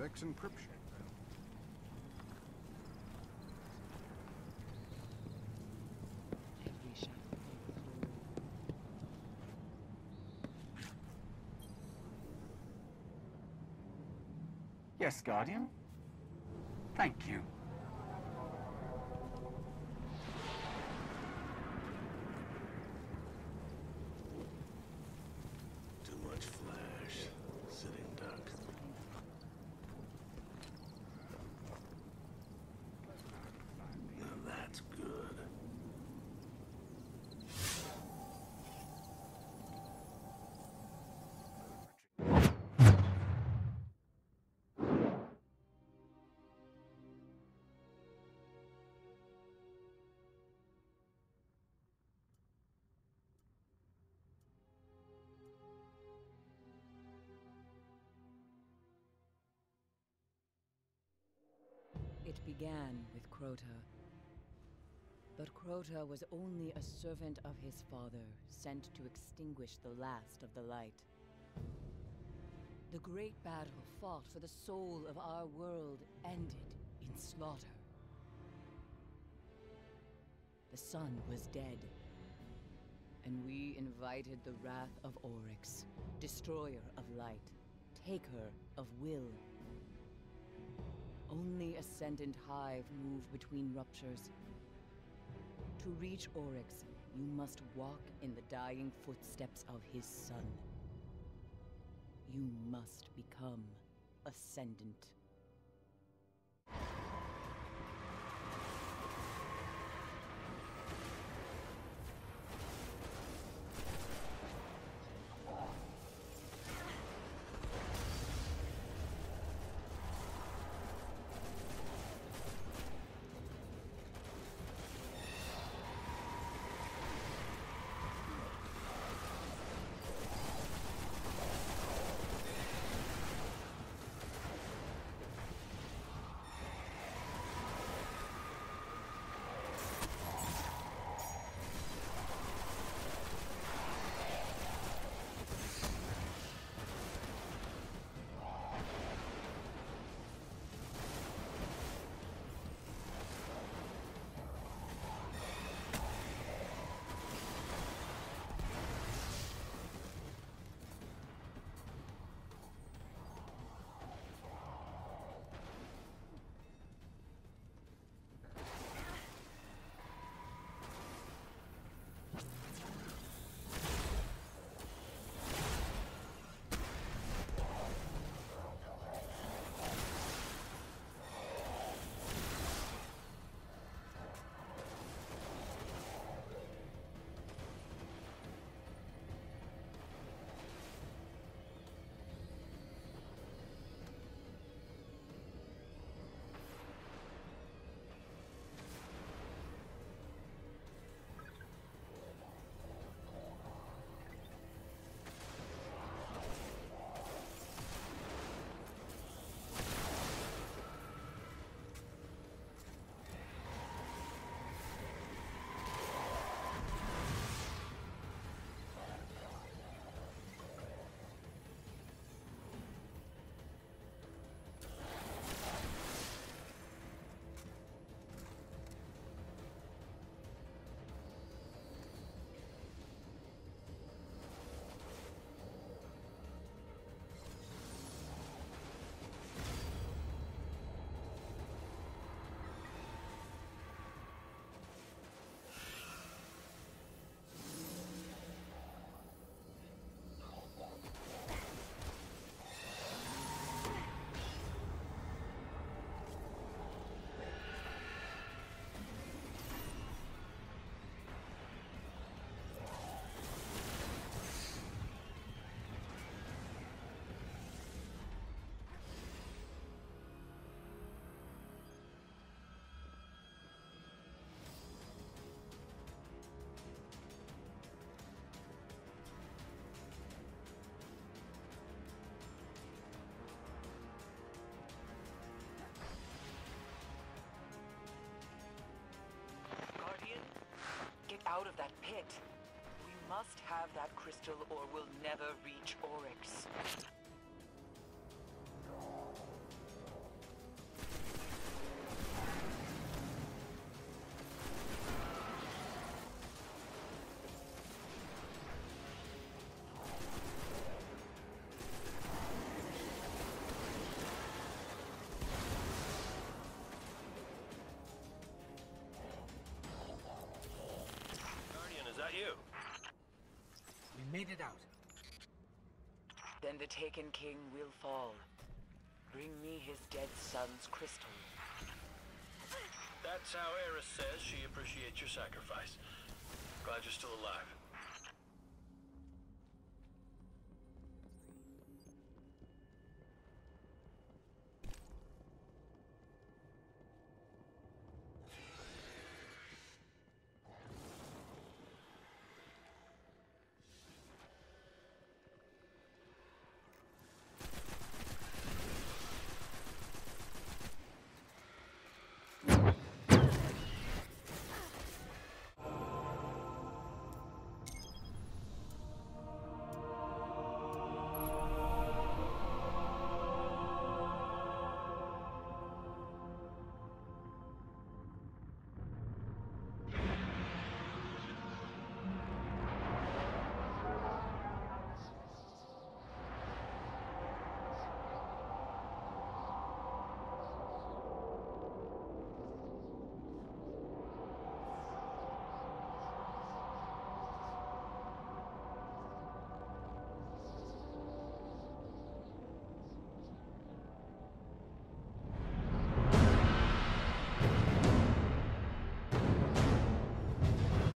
Oryx encryption. Every shadow overflow. Yes, Guardian? Thank you. Too much flash. Sitting duck. Now that's good. It began with Crota. But Crota was only a servant of his father, sent to extinguish the last of the light. The great battle fought for the soul of our world ended in slaughter. The sun was dead, and we invited the wrath of Oryx, destroyer of light, taker of will. Only Ascendant Hive move between ruptures. To reach Oryx, you must walk in the dying footsteps of his son. You must become Ascendant. Out of that pit. We must have that crystal or we'll never reach Oryx. wait it out. Then the Taken King will fall. Bring me his dead son's crystal. That's how Eris says she appreciates your sacrifice. Glad you're still alive.